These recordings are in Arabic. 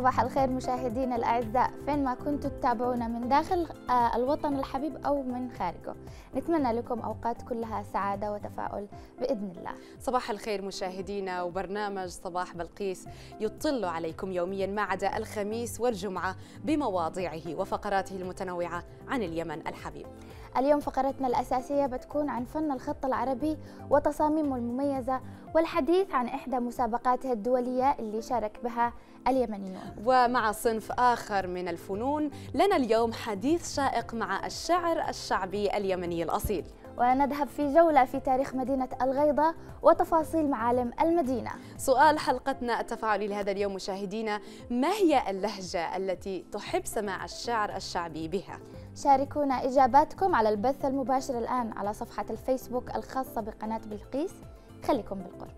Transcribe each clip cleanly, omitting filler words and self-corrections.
صباح الخير مشاهدينا الأعزاء، فين ما كنتوا تتابعونا من داخل الوطن الحبيب أو من خارجه. نتمنى لكم أوقات كلها سعادة وتفاؤل بإذن الله. صباح الخير مشاهدينا، وبرنامج صباح بلقيس يطل عليكم يوميا ما عدا الخميس والجمعة بمواضيعه وفقراته المتنوعة عن اليمن الحبيب. اليوم فقرتنا الأساسية بتكون عن فن الخط العربي وتصاميمه المميزة، والحديث عن إحدى مسابقاته الدولية اللي شارك بها اليمنيون. ومع صنف آخر من الفنون لنا اليوم حديث شائق مع الشعر الشعبي اليمني الأصيل. ونذهب في جولة في تاريخ مدينة الغيضة وتفاصيل معالم المدينة. سؤال حلقتنا التفاعلي لهذا اليوم مشاهدينا: ما هي اللهجة التي تحب سماع الشعر الشعبي بها؟ شاركونا إجاباتكم على البث المباشر الآن على صفحة الفيسبوك الخاصة بقناة بلقيس. خليكم بالقرب.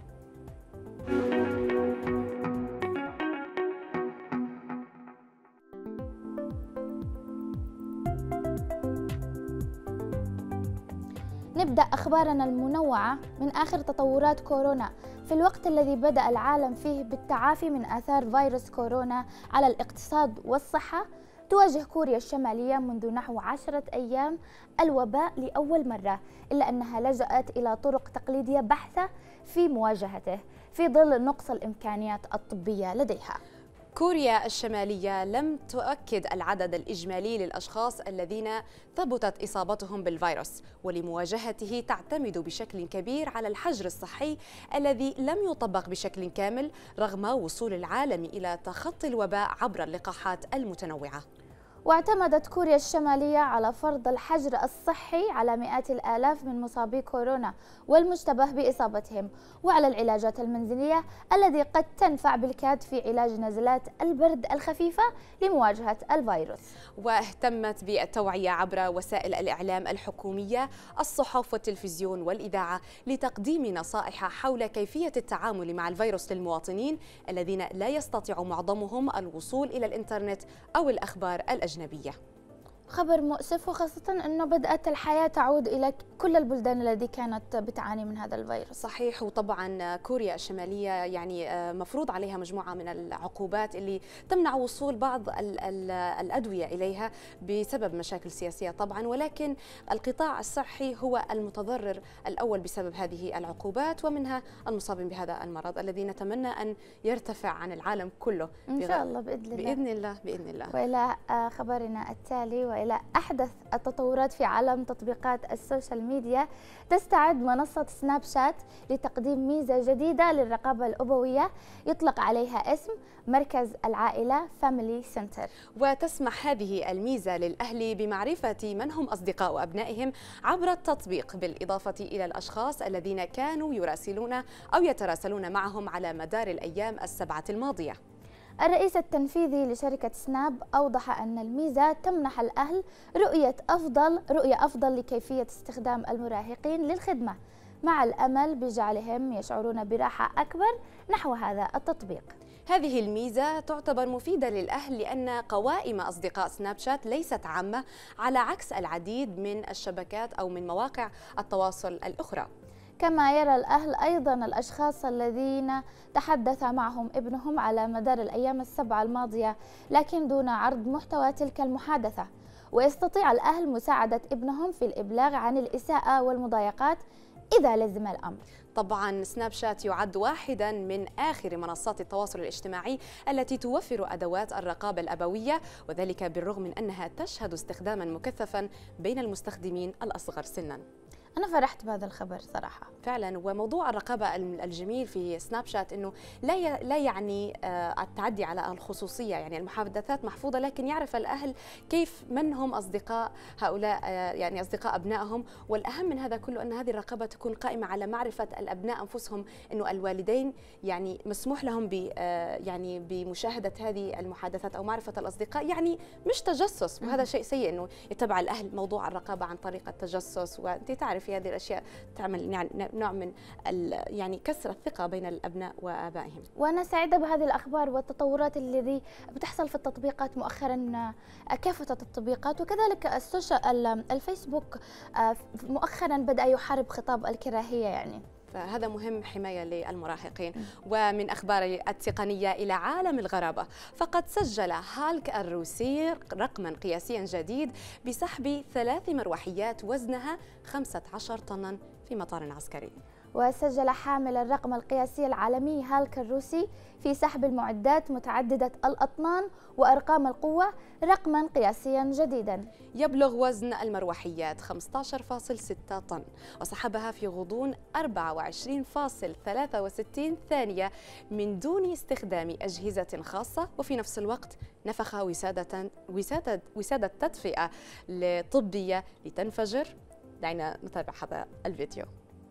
نبدأ أخبارنا المنوعة من آخر تطورات كورونا. في الوقت الذي بدأ العالم فيه بالتعافي من آثار فيروس كورونا على الاقتصاد والصحة، تواجه كوريا الشمالية منذ نحو 10 أيام الوباء لأول مرة، إلا أنها لجأت إلى طرق تقليدية بحتة في مواجهته في ظل نقص الإمكانيات الطبية لديها. كوريا الشمالية لم تؤكد العدد الإجمالي للأشخاص الذين ثبتت إصابتهم بالفيروس، ولمواجهته تعتمد بشكل كبير على الحجر الصحي الذي لم يطبق بشكل كامل رغم وصول العالم إلى تخطي الوباء عبر اللقاحات المتنوعة. واعتمدت كوريا الشمالية على فرض الحجر الصحي على مئات الآلاف من مصابي كورونا والمشتبه بإصابتهم، وعلى العلاجات المنزلية التي قد تنفع بالكاد في علاج نزلات البرد الخفيفة لمواجهة الفيروس. واهتمت بالتوعية عبر وسائل الإعلام الحكومية، الصحف والتلفزيون والإذاعة لتقديم نصائح حول كيفية التعامل مع الفيروس للمواطنين الذين لا يستطيع معظمهم الوصول إلى الإنترنت أو الأخبار الأجنبية. خبر مؤسف، وخاصة أنه بدأت الحياة تعود إلى كل البلدان التي كانت بتعاني من هذا الفيروس. صحيح، وطبعا كوريا الشمالية يعني مفروض عليها مجموعة من العقوبات اللي تمنع وصول بعض الأدوية إليها بسبب مشاكل سياسية طبعا، ولكن القطاع الصحي هو المتضرر الأول بسبب هذه العقوبات، ومنها المصابين بهذا المرض الذي نتمنى أن يرتفع عن العالم كله إن شاء الله بإذن الله. بإذن الله بإذن الله. وإلى خبرنا التالي، وإلى أحدث التطورات في عالم تطبيقات السوشيال ميديا. تستعد منصة سناب شات لتقديم ميزة جديدة للرقابة الأبوية يطلق عليها اسم مركز العائلة فاميلي سنتر. وتسمح هذه الميزة للأهل بمعرفة من هم أصدقاء أبنائهم عبر التطبيق، بالإضافة إلى الأشخاص الذين كانوا يراسلون أو يتراسلون معهم على مدار الأيام السبعة الماضية. الرئيس التنفيذي لشركة سناب أوضح أن الميزة تمنح الأهل رؤية أفضل لكيفية استخدام المراهقين للخدمة، مع الأمل بجعلهم يشعرون براحة أكبر نحو هذا التطبيق. هذه الميزة تعتبر مفيدة للأهل لأن قوائم أصدقاء سناب شات ليست عامة على عكس العديد من الشبكات أو من مواقع التواصل الأخرى. كما يرى الأهل أيضا الأشخاص الذين تحدث معهم ابنهم على مدار الأيام السبعة الماضية لكن دون عرض محتوى تلك المحادثة، ويستطيع الأهل مساعدة ابنهم في الإبلاغ عن الإساءة والمضايقات إذا لزم الأمر. طبعا سناب شات يعد واحدا من آخر منصات التواصل الاجتماعي التي توفر أدوات الرقابة الأبوية، وذلك بالرغم من أنها تشهد استخداما مكثفا بين المستخدمين الأصغر سنا. أنا فرحت بهذا الخبر صراحة فعلا. وموضوع الرقابة الجميل في سناب شات أنه لا يعني التعدي على الخصوصية، يعني المحادثات محفوظة، لكن يعرف الأهل كيف من هم أصدقاء هؤلاء، يعني أصدقاء أبنائهم. والأهم من هذا كله أن هذه الرقابة تكون قائمة على معرفة الأبناء أنفسهم، أنه الوالدين يعني مسموح لهم يعني بمشاهدة هذه المحادثات أو معرفة الأصدقاء، يعني مش تجسس، وهذا شيء سيء أنه يتبع الأهل موضوع الرقابة عن طريق التجسس. وأنت تعرف في هذه الأشياء تعمل يعني نوع من يعني كسر الثقة بين الأبناء وآبائهم. وأنا سعيدة بهذه الأخبار والتطورات التي بتحصل في التطبيقات مؤخرا، كافة التطبيقات، وكذلك الفيسبوك مؤخرا بدأ يحارب خطاب الكراهية يعني. فهذا مهم حماية للمراهقين. ومن أخبار التقنية إلى عالم الغرابة، فقد سجل هالك الروسي رقما قياسيا جديد بسحب 3 مروحيات وزنها 15 طنا في مطار عسكري. وسجل حامل الرقم القياسي العالمي هالك الروسي في سحب المعدات متعددة الأطنان وأرقام القوة رقما قياسيا جديدا يبلغ وزن المروحيات 15.6 طن، وسحبها في غضون 24.63 ثانية من دون استخدام أجهزة خاصة، وفي نفس الوقت نفخ وسادة تدفئة طبية لتنفجر. دعنا نتابع هذا الفيديو.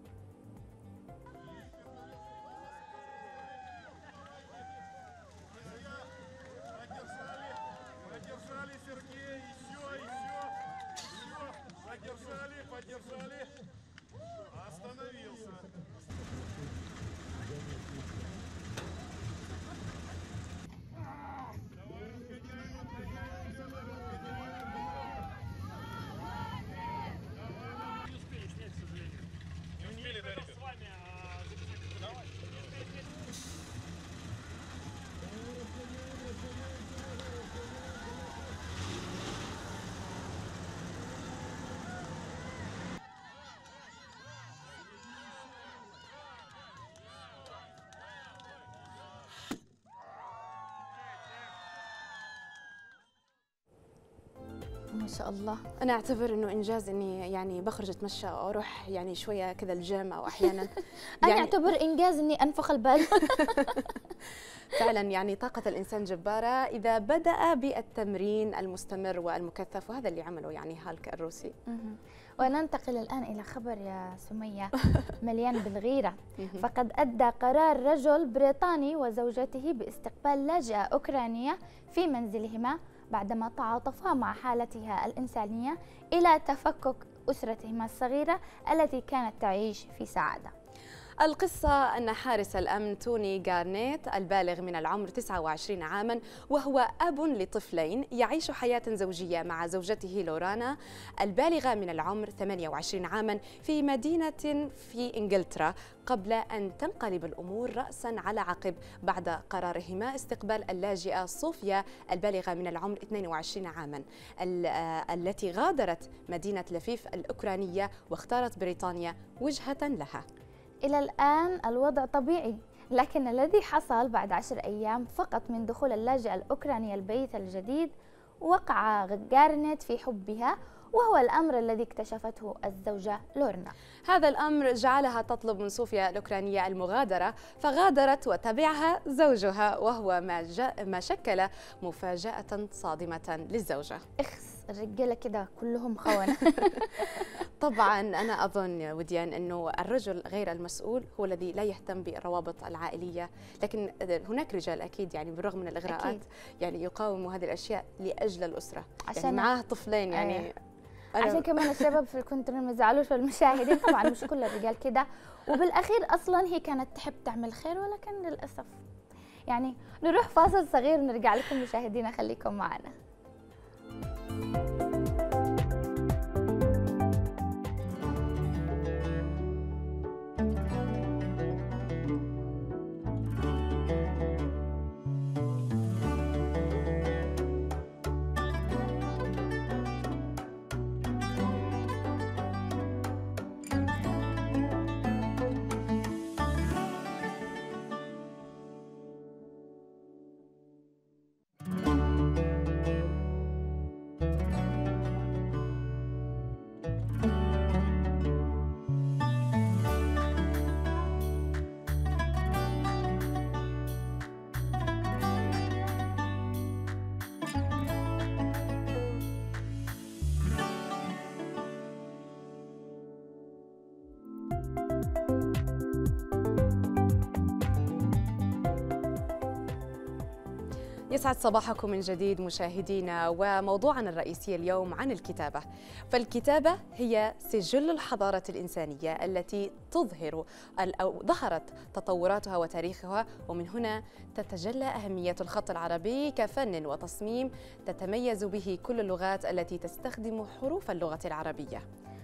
ما شاء الله. أنا أعتبر إنه إنجاز إني يعني بخرج أتمشى أو أروح يعني شوية كذا الجيم أو أحيانا أنا أعتبر إنجاز إني أنفخ البال. فعلا يعني طاقة الإنسان جبارة إذا بدأ بالتمرين المستمر والمكثف، وهذا اللي عمله يعني هالك الروسي. وننتقل الآن إلى خبر يا سمية مليان بالغيرة. فقد أدى قرار رجل بريطاني وزوجته باستقبال لاجئة أوكرانية في منزلهما بعدما تعاطفا مع حالتها الإنسانية إلى تفكك أسرتهما الصغيرة التي كانت تعيش في سعادة. القصة أن حارس الأمن توني غارنيت البالغ من العمر 29 عاما وهو أب لطفلين يعيش حياة زوجية مع زوجته لورانا البالغة من العمر 28 عاما في مدينة في إنجلترا، قبل أن تنقلب الأمور رأسا على عقب بعد قرارهما استقبال اللاجئة صوفيا البالغة من العمر 22 عاما التي غادرت مدينة لفيف الأوكرانية واختارت بريطانيا وجهة لها. إلى الآن الوضع طبيعي، لكن الذي حصل بعد 10 أيام فقط من دخول اللاجئة الأوكرانية البيت الجديد وقع غارنيت في حبها، وهو الأمر الذي اكتشفته الزوجة لورنا. هذا الأمر جعلها تطلب من صوفيا الأوكرانية المغادرة، فغادرت وتبعها زوجها، وهو ما شكل مفاجأة صادمة للزوجة. الرجالة كده كلهم خونة. طبعا أنا أظن وديان أنه الرجل غير المسؤول هو الذي لا يهتم بالروابط العائلية، لكن هناك رجال أكيد يعني بالرغم من الإغراءات أكيد يعني يقاوموا هذه الأشياء لأجل الأسرة، عشان يعني معاه طفلين يعني عشان كمان الشباب في الكنترول ما يزعلوش المشاهدين. طبعا مش كل الرجال كده، وبالأخير أصلا هي كانت تحب تعمل خير، ولكن للأسف يعني. نروح فاصل صغير ونرجع لكم مشاهدينا، خليكم معنا. يسعد صباحكم من جديد مشاهدينا، وموضوعنا الرئيسي اليوم عن الكتابة. فالكتابة هي سجل الحضارة الإنسانية التي تظهر أو ظهرت تطوراتها وتاريخها، ومن هنا تتجلى أهمية الخط العربي كفن وتصميم تتميز به كل اللغات التي تستخدم حروف اللغة العربية.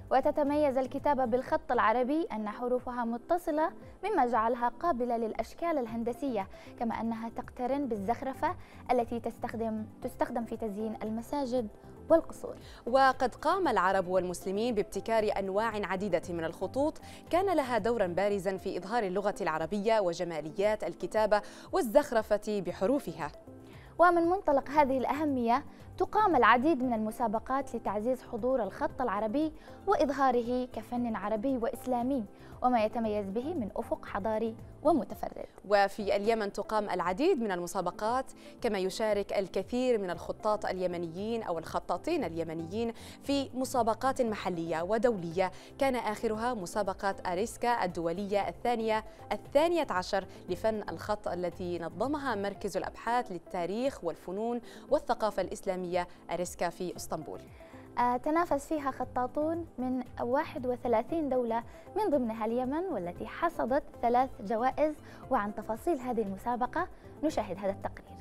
وتتميز الكتابة بالخط العربي أن حروفها متصلة مما جعلها قابلة للأشكال الهندسية، كما أنها تقترن بالزخرفة التي تستخدم في تزيين المساجد والقصور. وقد قام العرب والمسلمين بابتكار أنواع عديدة من الخطوط كان لها دورا بارزا في إظهار اللغة العربية وجماليات الكتابة والزخرفة بحروفها. ومن منطلق هذه الأهمية تقام العديد من المسابقات لتعزيز حضور الخط العربي وإظهاره كفن عربي وإسلامي وما يتميز به من أفق حضاري ومتفرد. وفي اليمن تقام العديد من المسابقات، كما يشارك الكثير من الخطاط اليمنيين أو الخطاطين اليمنيين في مسابقات محلية ودولية، كان آخرها مسابقة أريسكا الدولية الثانية عشر لفن الخط التي نظمها مركز الأبحاث للتاريخ والفنون والثقافة الإسلامية أريسكا في اسطنبول. تنافس فيها خطاطون من 31 دولة من ضمنها اليمن، والتي حصدت 3 جوائز. وعن تفاصيل هذه المسابقة نشاهد هذا التقرير.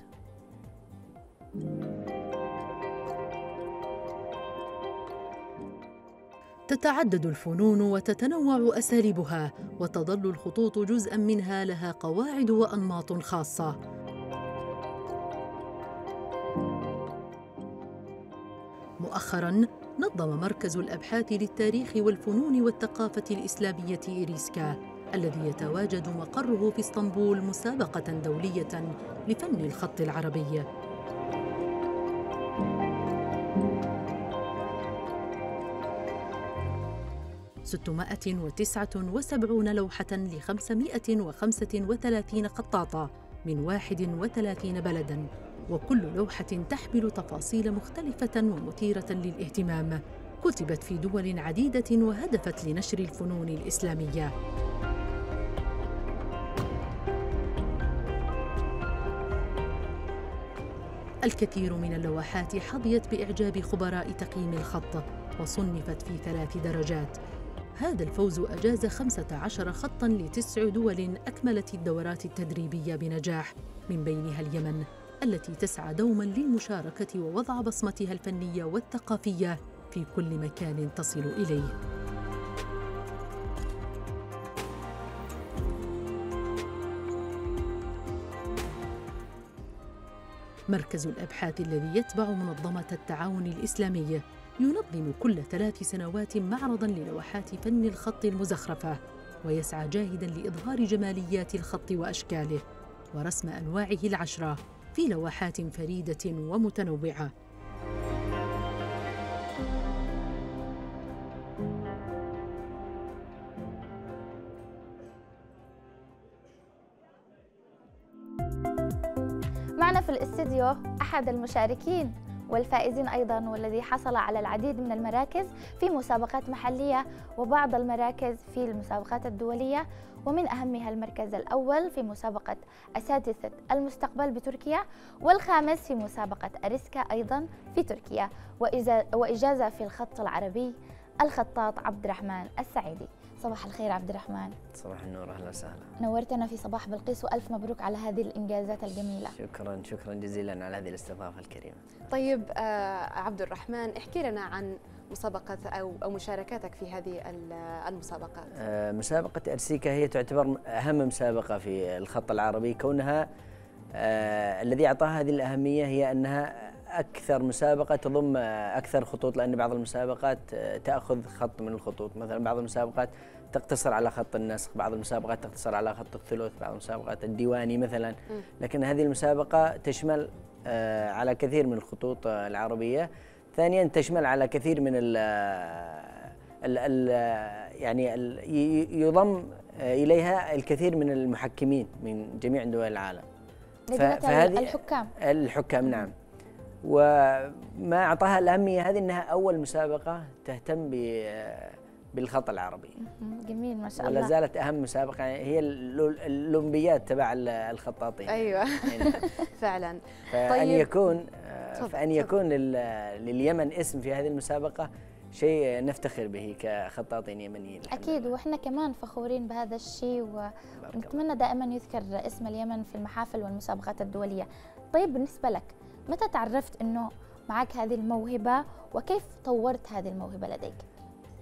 تتعدد الفنون وتتنوع أساليبها، وتظل الخطوط جزءاً منها لها قواعد وأنماط خاصة. مؤخراً نظم مركز الأبحاث للتاريخ والفنون والثقافة الإسلامية إريسكا الذي يتواجد مقره في اسطنبول مسابقة دولية لفن الخط العربي. ستمائة لوحة ل535 خطاطة من 31 بلداً، وكل لوحة تحمل تفاصيل مختلفة ومثيرة للاهتمام، كتبت في دول عديدة وهدفت لنشر الفنون الإسلامية. الكثير من اللوحات حظيت بإعجاب خبراء تقييم الخط وصنفت في 3 درجات. هذا الفوز أجاز 15 خطاً ل9 دول أكملت الدورات التدريبية بنجاح، من بينها اليمن التي تسعى دوماً للمشاركة ووضع بصمتها الفنية والثقافية في كل مكان تصل إليه. مركز الأبحاث الذي يتبع منظمة التعاون الإسلامي ينظم كل 3 سنوات معرضاً للوحات فن الخط المزخرفة، ويسعى جاهداً لإظهار جماليات الخط وأشكاله ورسم أنواعه 10 في لوحات فريدة ومتنوعة. معنا في الاستديو أحد المشاركين والفائزين أيضاً، والذي حصل على العديد من المراكز في مسابقات محلية وبعض المراكز في المسابقات الدولية، ومن أهمها المركز الأول في مسابقة أساتذة المستقبل بتركيا، والخامس في مسابقة أريسكا أيضاً في تركيا، وإجازة في الخط العربي الخطاط عبد الرحمن السعيدي. صباح الخير عبد الرحمن. صباح النور، أهلا وسهلا. نورتنا في صباح بلقيس، وألف مبروك على هذه الإنجازات الجميلة. شكرا جزيلا على هذه الاستضافة الكريمة. طيب عبد الرحمن، احكي لنا عن مسابقة أو مشاركاتك في هذه المسابقات. مسابقة أرسيكا هي تعتبر أهم مسابقة في الخط العربي، كونها الذي أعطاها هذه الأهمية هي أنها أكثر مسابقة تضم أكثر خطوط، لأن بعض المسابقات تأخذ خط من الخطوط، مثلا بعض المسابقات تقتصر على خط النسخ، بعض المسابقات تقتصر على خط الثلث، بعض المسابقات الديواني مثلا، لكن هذه المسابقة تشمل على كثير من الخطوط العربية. ثانيا تشمل على كثير من يعني يضم إليها الكثير من المحكمين من جميع دول العالم. فهذه الحكام نعم. وما أعطاها الأهمية هذه أنها أول مسابقة تهتم بالخط العربي. جميل ما شاء الله. ولا زالت أهم مسابقة، هي الأولمبياد تبع الخطاطين. أيوة فعلا. فأن يكون لليمن اسم في هذه المسابقة شيء نفتخر به كخطاطين يمنيين. أكيد، وإحنا كمان فخورين بهذا الشيء، ونتمنى دائما يذكر اسم اليمن في المحافل والمسابقات الدولية. طيب بالنسبة لك، متى تعرفت أنه معك هذه الموهبة وكيف طورت هذه الموهبة لديك؟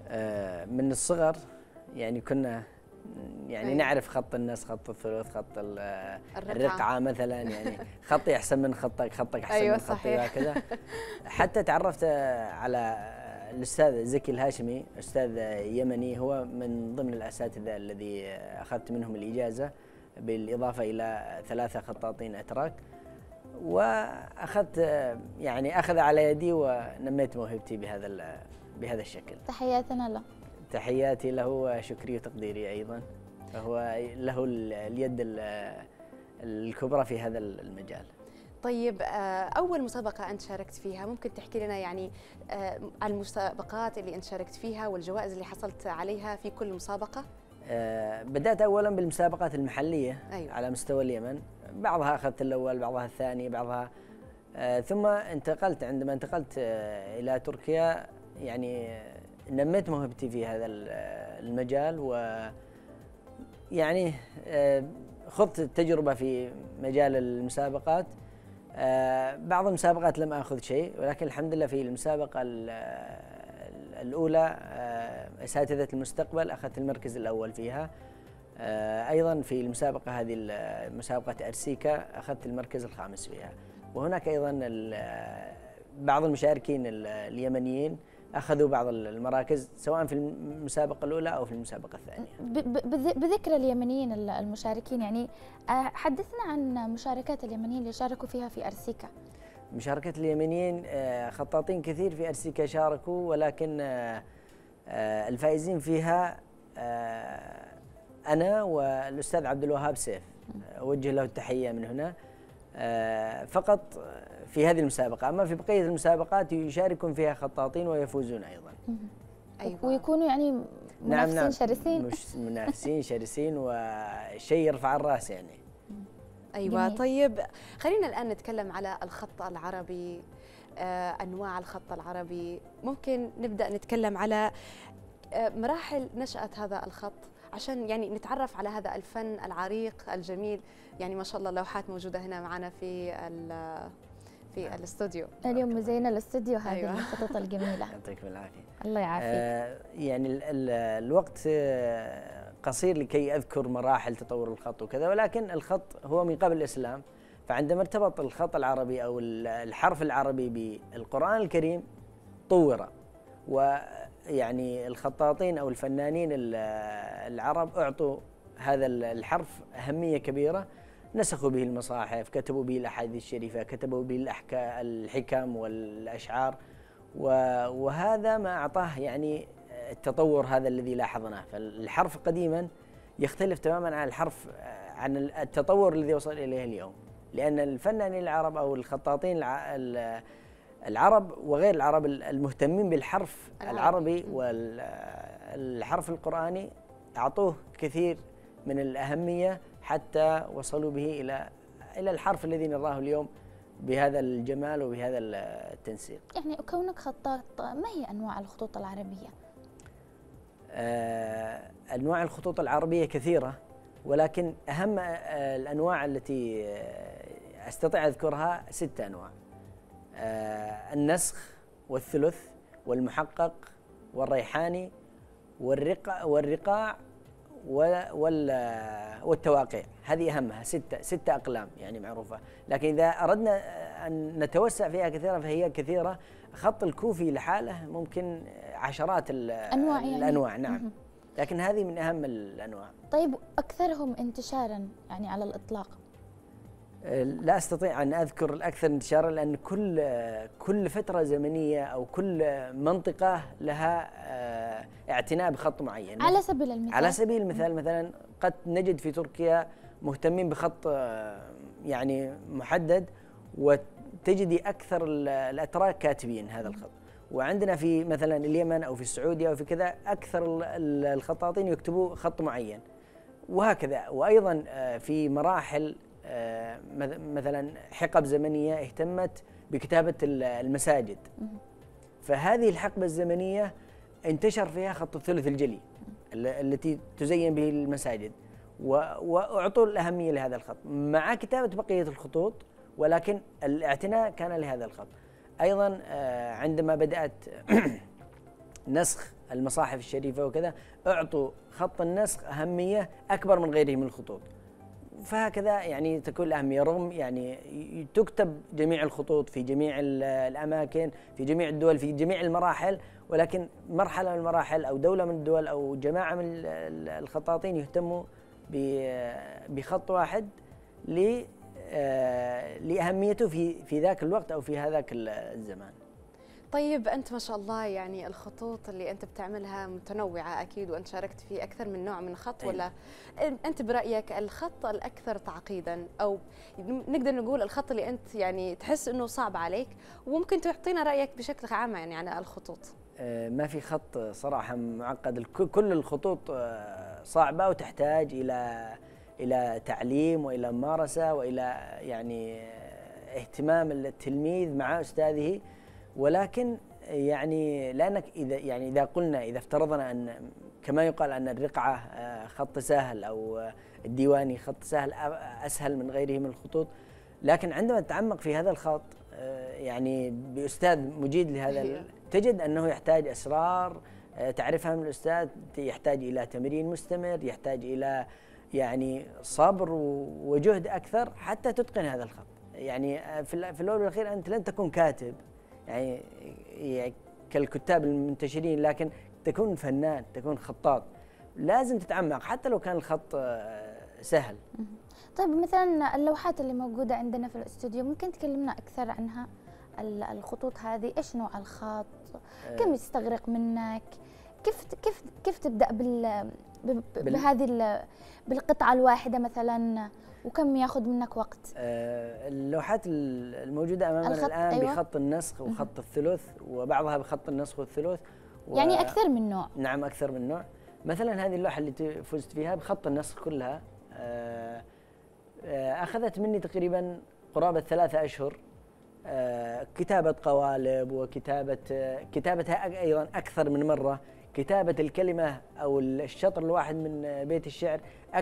من الصغر يعني كنا يعني نعرف خط النص، خط الثلث، خط الرقعة مثلا، يعني خطي أحسن من خطك، خطك أحسن من خطي وهكذا. حتى تعرفت على الأستاذ زكي الهاشمي، أستاذ يمني، هو من ضمن الأساتذة الذي أخذت منهم الإجازة، بالإضافة إلى 3 خطاطين أتراك، وأخذت يعني أخذ على يدي ونميت موهبتي بهذا الشكل. تحياتنا له. تحياتي له وشكري وتقديري أيضا، فهو له اليد الكبرى في هذا المجال. طيب، أول مسابقة أنت شاركت فيها ممكن تحكي لنا يعني عن المسابقات اللي أنت شاركت فيها والجوائز اللي حصلت عليها في كل مسابقة؟ بدأت أولا بالمسابقات المحلية. أيوة. على مستوى اليمن، بعضها أخذت الأول، بعضها الثاني، بعضها ثم عندما انتقلت إلى تركيا يعني نميت موهبتي في هذا المجال، ويعني خضت التجربة في مجال المسابقات. بعض المسابقات لم آخذ شيء، ولكن الحمد لله في المسابقة الأولى أساتذة المستقبل أخذت المركز الأول فيها. أيضا في المسابقة هذه مسابقة أرسيكا أخذت المركز الخامس فيها. وهناك أيضا بعض المشاركين اليمنيين أخذوا بعض المراكز سواء في المسابقة الأولى أو في المسابقة الثانية. بذكر اليمنيين المشاركين، يعني حدثنا عن مشاركات اليمنيين اللي شاركوا فيها في أرسيكا. مشاركة اليمنيين خطاطين كثير في أرسيكا شاركوا، ولكن الفائزين فيها أنا والأستاذ عبد الوهاب سيف، أوجه له التحية من هنا. فقط في هذه المسابقة، أما في بقية المسابقات يشاركون فيها خطاطين ويفوزون أيضا. أيوة. ويكونوا يعني منافسين. نعم. شرسين. مش منافسين شرسين، وشيء يرفع الرأس يعني. أيوة. جميل. طيب، خلينا الآن نتكلم على الخط العربي، أنواع الخط العربي. ممكن نبدأ نتكلم على مراحل نشأة هذا الخط عشان يعني نتعرف على هذا الفن العريق الجميل. يعني ما شاء الله لوحات موجودة هنا معنا في الاستوديو. اليوم مزينة الاستوديو هذه. أيوة. الخطوط الجميلة. يعطيك بالعافية. الله يعافيك. يعني الوقت قصير لكي أذكر مراحل تطور الخط وكذا، ولكن الخط هو من قبل الإسلام، فعندما ارتبط الخط العربي أو الحرف العربي بالقرآن الكريم طور، ويعني الخطاطين أو الفنانين العرب أعطوا هذا الحرف أهمية كبيرة، نسخوا به المصاحف، كتبوا به الأحاديث الشريفة، كتبوا به الحكم والأشعار، وهذا ما أعطاه يعني التطور هذا الذي لاحظناه. فالحرف قديما يختلف تماما عن التطور الذي وصل إليه اليوم، لأن الفنانين العرب أو الخطاطين العرب وغير العرب المهتمين بالحرف العربي والحرف القرآني أعطوه كثير من الأهمية حتى وصلوا به إلى الحرف الذي نراه اليوم بهذا الجمال وبهذا التنسيق. يعني كونك خطاط، ما هي أنواع الخطوط العربية؟ أنواع الخطوط العربية كثيرة، ولكن أهم الأنواع التي أستطيع أذكرها 6 أنواع: النسخ والثلث والمحقق والريحاني والرقاع والتواقيع. هذه أهمها، 6 أقلام يعني معروفة. لكن إذا أردنا أن نتوسع فيها كثيرا فهي كثيرة. خط الكوفي لحاله ممكن عشرات الأنواع. نعم. لكن هذه من أهم الأنواع. طيب، أكثرهم انتشارا يعني على الإطلاق؟ لا أستطيع أن أذكر الأكثر انتشارا، لأن كل فترة زمنية أو كل منطقة لها اعتناء بخط معين. على سبيل المثال مثلا قد نجد في تركيا مهتمين بخط يعني محدد، وتجدي أكثر الأتراك كاتبين هذا الخط. وعندنا في مثلا اليمن أو في السعودية أو في كذا أكثر الخطاطين يكتبوا خط معين، وهكذا. وأيضا في مراحل مثلا حقب زمنية اهتمت بكتابة المساجد، فهذه الحقبة الزمنية انتشر فيها خط الثلث الجلي التي تزين به المساجد، وأعطوا الأهمية لهذا الخط مع كتابة بقية الخطوط، ولكن الاعتناء كان لهذا الخط. أيضا عندما بدأت نسخ المصاحف الشريفة وكذا أعطوا خط النسخ أهمية أكبر من غيره من الخطوط. فهكذا يعني تكون الأهمية، رغم يعني تكتب جميع الخطوط في جميع الأماكن في جميع الدول في جميع المراحل، ولكن مرحلة من المراحل أو دولة من الدول أو جماعة من الخطاطين يهتموا بخط واحد لأهميته في ذاك الوقت أو في هذاك الزمان. طيب أنت ما شاء الله يعني الخطوط اللي أنت بتعملها متنوعة أكيد، وأنت شاركت في أكثر من نوع من الخط، ولا أنت برأيك الخط الأكثر تعقيدا، أو نقدر نقول الخط اللي أنت يعني تحس أنه صعب عليك، وممكن تعطينا رأيك بشكل عام يعني على الخطوط؟ ما في خط صراحة معقد، كل الخطوط صعبة وتحتاج إلى تعليم وإلى ممارسة وإلى يعني اهتمام التلميذ مع أستاذه. ولكن يعني لأنك إذا افترضنا أن كما يقال أن الرقعة خط سهل أو الديواني خط سهل أسهل من غيره من الخطوط، لكن عندما تتعمق في هذا الخط يعني بأستاذ مجيد لهذا تجد أنه يحتاج أسرار تعرفها من الأستاذ، يحتاج إلى تمرين مستمر، يحتاج إلى يعني صبر وجهد أكثر حتى تتقن هذا الخط. يعني في الأول والأخير أنت لن تكون كاتب يعني كالكتاب المنتشرين، لكن تكون فنان، تكون خطاط، لازم تتعمق حتى لو كان الخط سهل. طيب مثلا اللوحات اللي موجودة عندنا في الاستوديو ممكن تكلمنا أكثر عنها؟ الخطوط هذه إيش نوع الخط؟ كم يستغرق منك؟ كيف تبدأ بهذه بالقطعة الواحدة مثلا، وكم ياخذ منك وقت؟ اللوحات الموجودة أمامنا الآن أيوة. بخط النسخ وخط الثلث، وبعضها بخط النسخ والثلث يعني أكثر من نوع. نعم أكثر من نوع. مثلا هذه اللوحة اللي فزت فيها بخط النسخ كلها أخذت مني تقريبا قرابة 3 أشهر كتابة قوالب كتابتها أيضا أكثر من مرة، كتابة الكلمة أو الشطر الواحد من بيت الشعر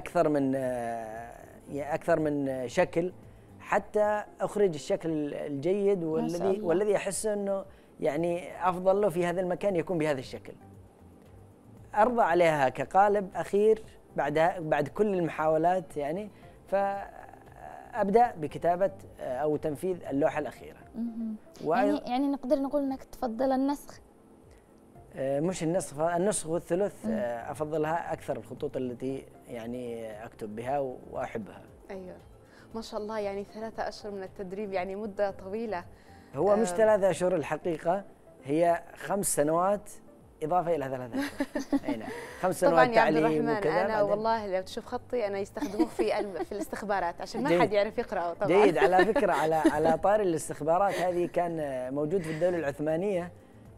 أكثر من شكل حتى أخرج الشكل الجيد والذي أحس أنه يعني أفضل له في هذا المكان يكون بهذا الشكل. أرضى عليها كقالب أخير بعد كل المحاولات يعني، فأبدأ بكتابة أو تنفيذ اللوحة الأخيرة. يعني نقدر نقول أنك تفضل النسخ؟ مش النسخ والثلث أفضلها أكثر، الخطوط التي يعني أكتب بها وأحبها. أيوة ما شاء الله، يعني 3 أشهر من التدريب يعني مدة طويلة. هو مش 3 أشهر الحقيقة، هي 5 سنوات إضافة إلى 3 أشهر. أي نعم 5 سنوات تعليم وكذا. أنا والله لو تشوف خطي أنا يستخدموه في الاستخبارات عشان ما حد يعرف يقرأه طبعا. جيد. على فكرة على طار الاستخبارات، هذه كان موجود في الدولة العثمانية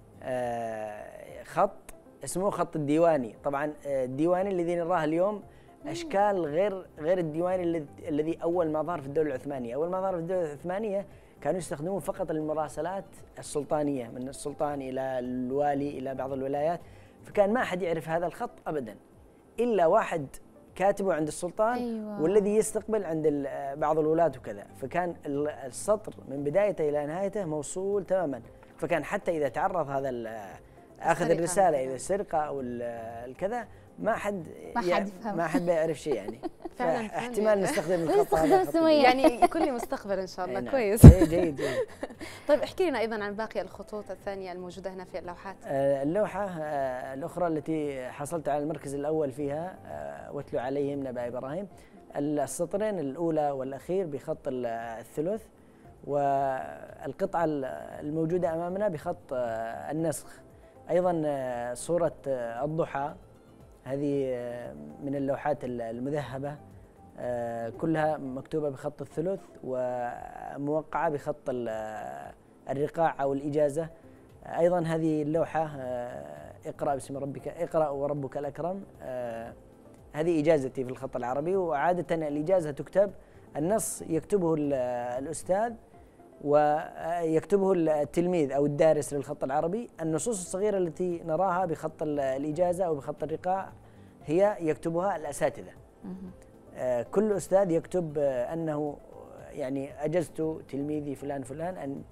خط اسمه خط الديواني. طبعا الديواني الذي نراه اليوم أشكال غير الديواني الذي أول ما ظهر في الدولة العثمانية. أول ما ظهر في الدولة العثمانية كانوا يستخدمون فقط المراسلات السلطانية، من السلطان إلى الوالي إلى بعض الولايات، فكان ما أحد يعرف هذا الخط أبدا إلا واحد كاتبه عند السلطان. أيوة. والذي يستقبل عند بعض الولاة وكذا، فكان السطر من بدايته إلى نهايته موصول تماما، فكان حتى إذا تعرض هذا أخذ الرسالة إلى السرقة أو الكذا ما حد بيعرف شيء يعني. احتمال نستخدم الخط هذا يعني يكون لي مستقبل إن شاء الله. نعم. كويس. جيد. طيب احكي لنا أيضا عن باقي الخطوط الثانية الموجودة هنا في اللوحات. اللوحة الأخرى التي حصلت على المركز الأول فيها واتلو عليهم نبأ إبراهيم، السطرين الأولى والأخير بخط الثلث، والقطعة الموجودة أمامنا بخط النسخ. أيضا صورة الضحى، هذه من اللوحات المذهبة كلها مكتوبة بخط الثلث وموقعة بخط الرقاع أو الإجازة. أيضا هذه اللوحة اقرأ باسم ربك، اقرأ وربك الأكرم، هذه إجازتي في الخط العربي. وعادة الإجازة تكتب، النص يكتبه الأستاذ ويكتبه التلميذ أو الدارس للخط العربي. النصوص الصغيرة التي نراها بخط الإجازة أو بخط الرقاع هي يكتبها الأساتذة. كل أستاذ يكتب أنه يعني أجزت تلميذي فلان أن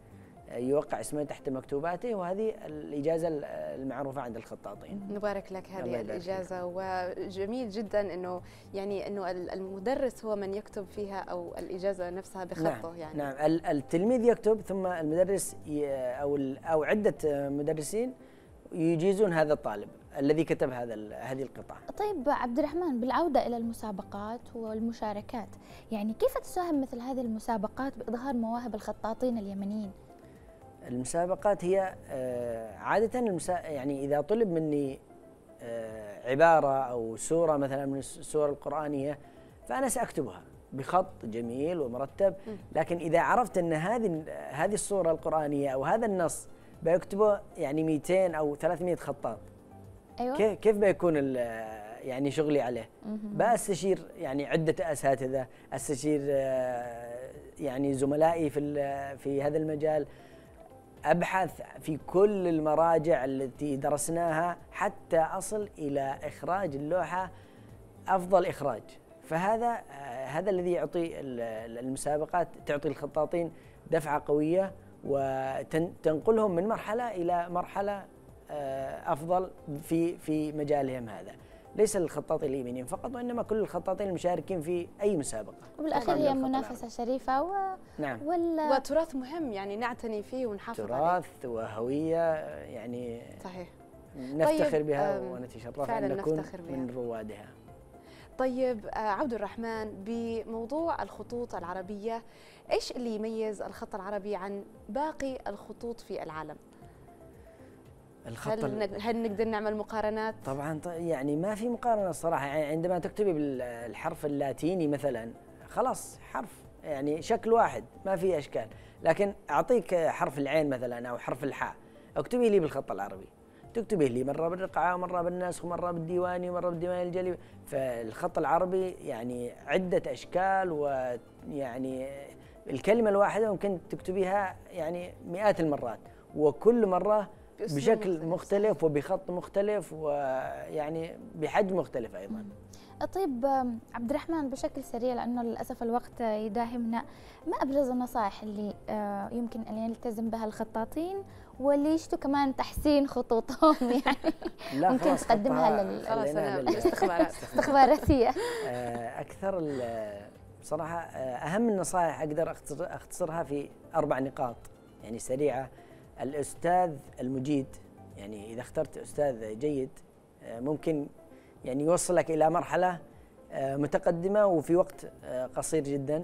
يوقع اسمه تحت مكتوباته، وهذه الإجازة المعروفة عند الخطاطين. نبارك لك هذه الإجازة، وجميل جدا إنه يعني إنه المدرس هو من يكتب فيها أو الإجازة نفسها بخطه. يعني نعم، التلميذ يكتب ثم المدرس أو عدة مدرسين يجيزون هذا الطالب الذي كتب هذه القطعة. طيب عبد الرحمن، بالعودة إلى المسابقات والمشاركات، يعني كيف تساهم مثل هذه المسابقات بإظهار مواهب الخطاطين اليمنيين؟ المسابقات هي عادة يعني إذا طلب مني عبارة أو سورة مثلا من السور القرآنية فأنا سأكتبها بخط جميل ومرتب، لكن إذا عرفت أن هذه السورة القرآنية أو هذا النص بيكتبه يعني 200 أو 300 خطاط، أيوة. كيف بيكون يعني شغلي عليه؟ بأستشير يعني عدة أساتذة، أستشير يعني زملائي في هذا المجال، أبحث في كل المراجع التي درسناها حتى أصل إلى إخراج اللوحة أفضل إخراج. فهذا الذي يعطي المسابقات، تعطي الخطاطين دفعة قوية وتنقلهم من مرحلة إلى مرحلة أفضل في مجالهم هذا. ليس للخطاطين اليمنيين فقط، وإنما كل الخطاطين المشاركين في أي مسابقة. وبالأخير هي منافسة شريفة نعم. وتراث مهم يعني نعتني فيه ونحافظ عليه. تراث وهوية يعني صحيح نفتخر بها ونتشرف أن نكون من روادها. طيب عبد الرحمن، بموضوع الخطوط العربية، إيش اللي يميز الخط العربي عن باقي الخطوط في العالم؟ هل نقدر نعمل مقارنات؟ طبعا يعني ما في مقارنة الصراحة. يعني عندما تكتبي بالحرف اللاتيني مثلا خلاص حرف يعني شكل واحد ما في أشكال، لكن أعطيك حرف العين مثلا أو حرف الحاء اكتبي لي بالخط العربي، تكتبي لي مرة بالرقعة ومرة بالنسخ ومرة بالديواني ومرة بالديواني الجلي. فالخط العربي يعني عدة أشكال، ويعني الكلمة الواحدة ممكن تكتبيها يعني مئات المرات، وكل مرة بشكل مختلف وبخط مختلف ويعني بحجم مختلف أيضا. طيب عبد الرحمن، بشكل سريع لأنه للأسف الوقت يداهمنا، ما أبرز النصائح اللي يمكن أن يلتزم بها الخطاطين واللي يشتوا كمان تحسين خطوطهم يعني ممكن تقدمها للاستخباراتية؟ أكثر بصراحة أهم النصائح أقدر أختصرها في 4 نقاط يعني سريعة. الأستاذ المجيد، يعني إذا اخترت أستاذ جيد ممكن يعني يوصلك إلى مرحلة متقدمة وفي وقت قصير جدا.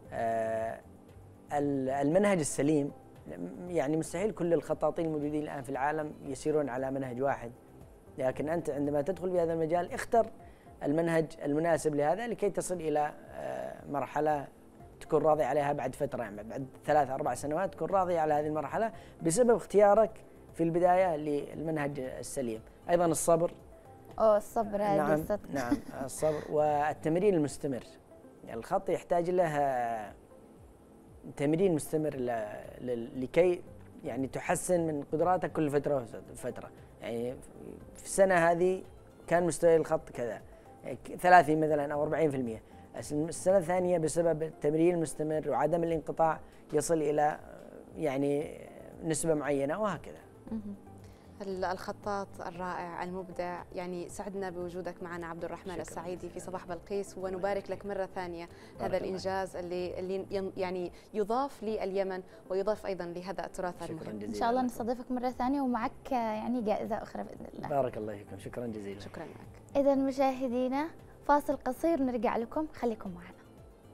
المنهج السليم، يعني مستحيل كل الخطاطين الموجودين الآن في العالم يسيرون على منهج واحد، لكن أنت عندما تدخل بهذا المجال اختر المنهج المناسب لهذا لكي تصل إلى مرحلة تكون راضي عليها بعد فترة، يعني بعد 3-4 سنوات تكون راضي على هذه المرحلة بسبب اختيارك في البداية للمنهج السليم. أيضا الصبر. الصبر هذه نعم الصدق. نعم الصبر والتمرين المستمر. يعني الخط يحتاج له تمرين مستمر لكي يعني تحسن من قدراتك كل فترة وفترة. يعني في السنة هذه كان مستوى الخط كذا 30 مثلا أو 40%، السنة الثانية بسبب التمرين المستمر وعدم الانقطاع يصل إلى يعني نسبة معينة وهكذا. الخطاط الرائع المبدع، يعني سعدنا بوجودك معنا عبد الرحمن السعيدي في صباح بلقيس، ونبارك لك مرة ثانية هذا الإنجاز اللي يعني يضاف لليمن ويضاف أيضا لهذا التراث المهم. إن شاء الله نستضيفك مرة ثانية ومعك يعني جائزة أخرى بإذن الله. بارك الله فيكم، شكرا جزيلا. شكرا لك. إذا مشاهدينا فاصل قصير نرجع لكم، خليكم معنا.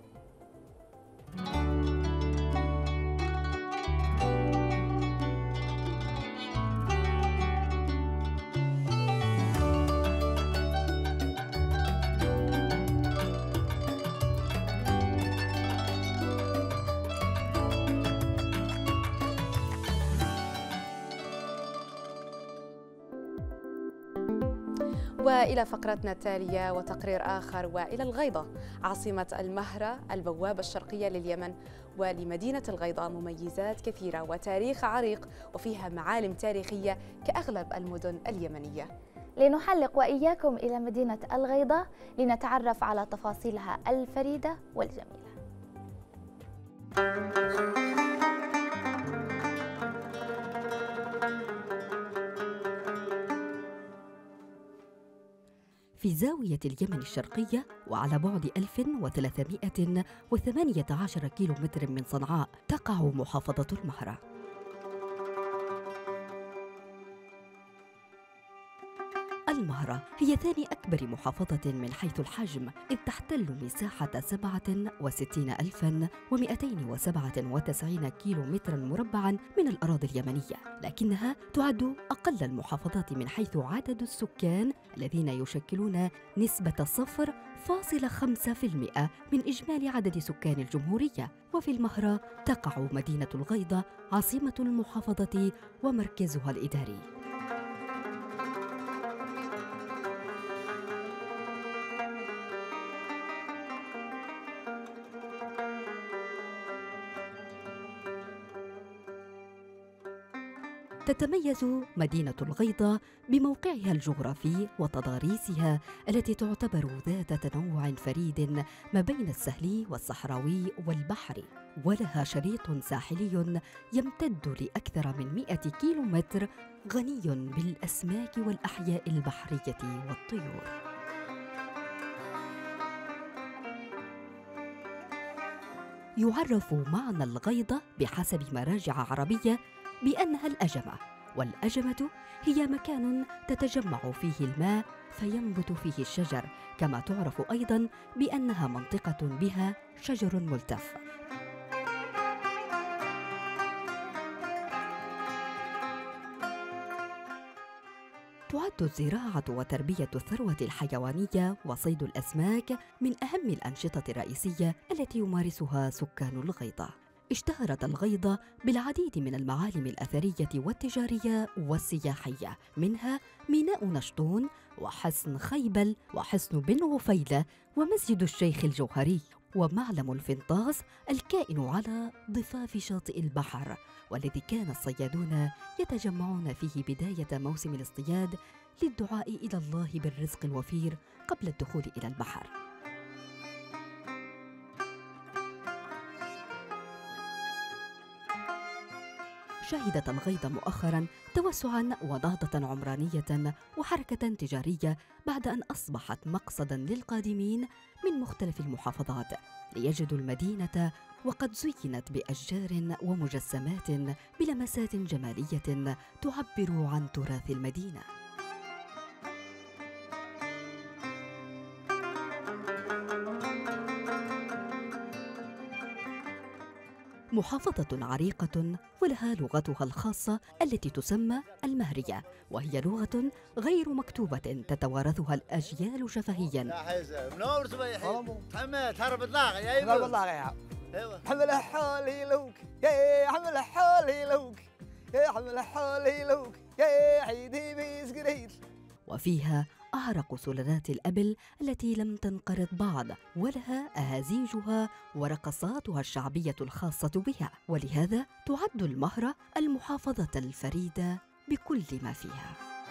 وإلى فقرتنا التالية وتقرير آخر، وإلى الغيضة عاصمة المهرة البوابة الشرقية لليمن. ولمدينة الغيضة مميزات كثيرة وتاريخ عريق وفيها معالم تاريخية كأغلب المدن اليمنية. لنحلق وإياكم إلى مدينة الغيضة لنتعرف على تفاصيلها الفريدة والجميلة. في زاوية اليمن الشرقية، وعلى بعد 1318 كيلومتر من صنعاء تقع محافظة المهرة. المهرة هي ثاني أكبر محافظة من حيث الحجم، إذ تحتل مساحة 67,297 كيلومتراً مربعاً من الأراضي اليمنية، لكنها تعد أقل المحافظات من حيث عدد السكان الذين يشكلون نسبة 0.5% من إجمالي عدد سكان الجمهورية. وفي المهرة تقع مدينة الغيضة عاصمة المحافظة ومركزها الإداري. تتميز مدينة الغيضة بموقعها الجغرافي وتضاريسها التي تعتبر ذات تنوع فريد ما بين السهلي والصحراوي والبحري، ولها شريط ساحلي يمتد لأكثر من 100 كيلومتر غني بالأسماك والأحياء البحرية والطيور. يعرف معنى الغيضة بحسب مراجع عربية بأنها الأجمة، والأجمة هي مكان تتجمع فيه الماء فينبت فيه الشجر، كما تعرف أيضاً بأنها منطقة بها شجر ملتف. تعد الزراعة وتربية الثروة الحيوانية وصيد الأسماك من أهم الأنشطة الرئيسية التي يمارسها سكان الغيضة. اشتهرت الغيضة بالعديد من المعالم الأثرية والتجارية والسياحية، منها ميناء نشطون وحصن خيبل وحصن بن غفيلة ومسجد الشيخ الجوهري ومعلم الفنطاس الكائن على ضفاف شاطئ البحر، والذي كان الصيادون يتجمعون فيه بداية موسم الاصطياد للدعاء إلى الله بالرزق الوفير قبل الدخول إلى البحر. شهدت الغيضة مؤخراً توسعاً ونهضة عمرانية وحركة تجارية بعد أن أصبحت مقصداً للقادمين من مختلف المحافظات ليجدوا المدينة وقد زينت بأشجار ومجسمات بلمسات جمالية تعبر عن تراث المدينة. محافظة عريقة ولها لغتها الخاصة التي تسمى المهرية، وهي لغة غير مكتوبة تتوارثها الأجيال شفهياً. حمل حالي لوك يا حمل حالي لوك يا حمل حالي لوك يا عيدي بيسكريت. وفيها أعرق سلالات الأبل التي لم تنقرض بعد، ولها أهازيجها ورقصاتها الشعبية الخاصة بها، ولهذا تعد المهرة المحافظة الفريدة بكل ما فيها.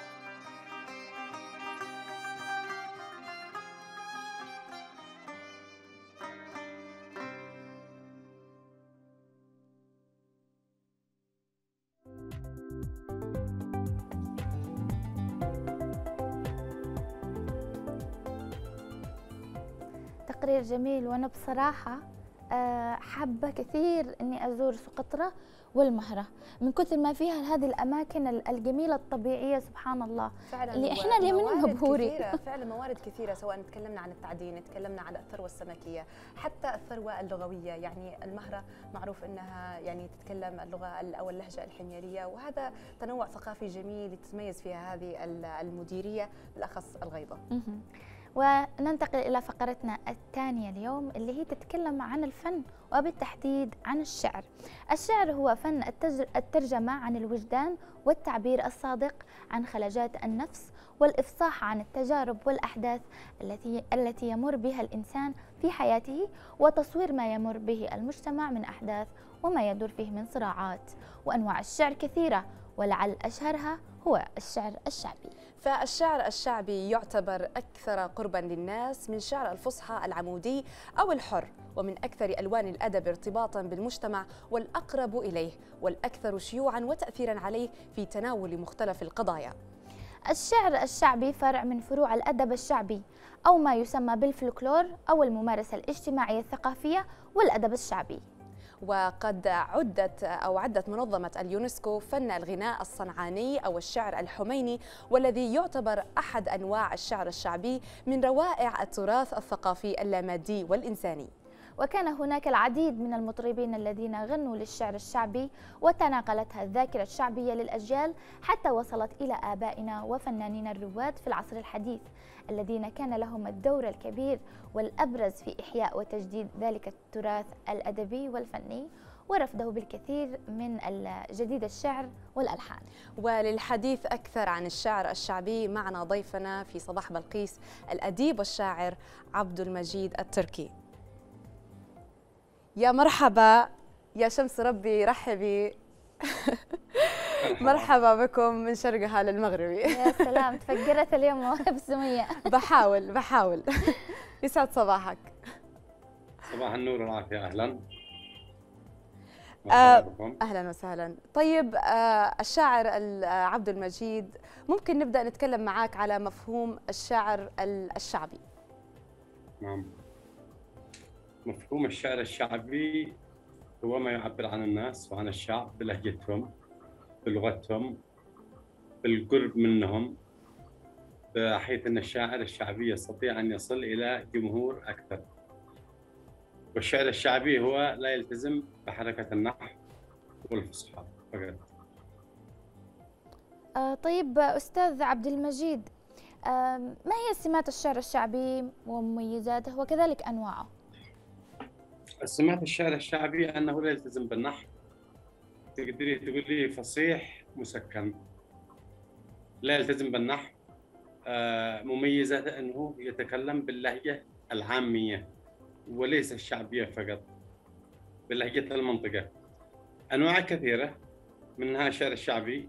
تقرير جميل، وأنا بصراحة حابة كثير أني أزور سقطرى والمهرة من كثر ما فيها هذه الأماكن الجميلة الطبيعية سبحان الله فعلا اللي إحنا اليمن مبهورين. فعلا موارد كثيرة، سواء تكلمنا عن التعدين، تكلمنا عن الثروة السمكية، حتى الثروة اللغوية. يعني المهرة معروف أنها يعني تتكلم اللغة أو اللهجة الحميرية، وهذا تنوع ثقافي جميل تتميز فيها هذه المديرية بالأخص الغيضة. وننتقل إلى فقرتنا الثانية اليوم اللي هي تتكلم عن الفن وبالتحديد عن الشعر. الشعر هو فن الترجمة عن الوجدان والتعبير الصادق عن خلجات النفس والإفصاح عن التجارب والأحداث التي يمر بها الإنسان في حياته، وتصوير ما يمر به المجتمع من أحداث وما يدور فيه من صراعات. وأنواع الشعر كثيرة، ولعل أشهرها هو الشعر الشعبي. فالشعر الشعبي يعتبر أكثر قرباً للناس من شعر الفصحى العمودي أو الحر، ومن أكثر ألوان الأدب ارتباطاً بالمجتمع والأقرب إليه والأكثر شيوعاً وتأثيراً عليه في تناول مختلف القضايا. الشعر الشعبي فرع من فروع الأدب الشعبي أو ما يسمى بالفلكلور أو الممارسة الاجتماعية الثقافية والأدب الشعبي. وقد عدت منظمة اليونسكو فن الغناء الصنعاني أو الشعر الحميني، والذي يعتبر أحد أنواع الشعر الشعبي، من روائع التراث الثقافي اللامادي والإنساني. وكان هناك العديد من المطربين الذين غنوا للشعر الشعبي وتناقلتها الذاكرة الشعبية للأجيال حتى وصلت إلى آبائنا وفنانين الرواد في العصر الحديث، الذين كان لهم الدور الكبير والأبرز في إحياء وتجديد ذلك التراث الأدبي والفني ورفضه بالكثير من جديد الشعر والألحان. وللحديث أكثر عن الشعر الشعبي معنا ضيفنا في صباح بلقيس الأديب والشاعر عبد المجيد التركي. يا مرحبا يا شمس ربي، رحبي. مرحبا بكم من شرقها للمغربي. يا سلام، تفكرت اليوم مواهب سمية. بحاول. يسعد صباحك. صباح النور والعافية. أهلا. أهلا وسهلا. طيب الشاعر عبد المجيد، ممكن نبدأ نتكلم معك على مفهوم الشعر الشعبي؟ نعم. مفهوم الشعر الشعبي هو ما يعبر عن الناس وعن الشعب بلهجتهم، بلغتهم، بالقرب منهم، بحيث أن الشاعر الشعبي يستطيع أن يصل إلى جمهور أكثر. والشعر الشعبي هو لا يلتزم بحركة النحو والفصحى فقط. طيب أستاذ عبد المجيد، ما هي سمات الشعر الشعبي ومميزاته وكذلك أنواعه؟ سمات الشعر الشعبي أنه لا يلتزم بالنحو، تقدري تقولي فصيح مسكن، لا يلتزم بالنحو. مميزاته أنه يتكلم باللهجة العامية وليس الشعبية فقط، بلهجة المنطقة. أنواع كثيرة منها الشعر الشعبي،